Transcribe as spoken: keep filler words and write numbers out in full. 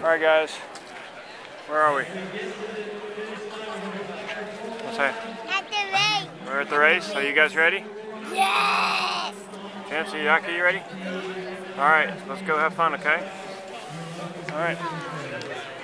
Alright guys, where are we? What's that? At the race. We're at the race. Are you guys ready? Yes. Chancey, Yaki, you ready? Alright, let's go have fun, okay? Alright.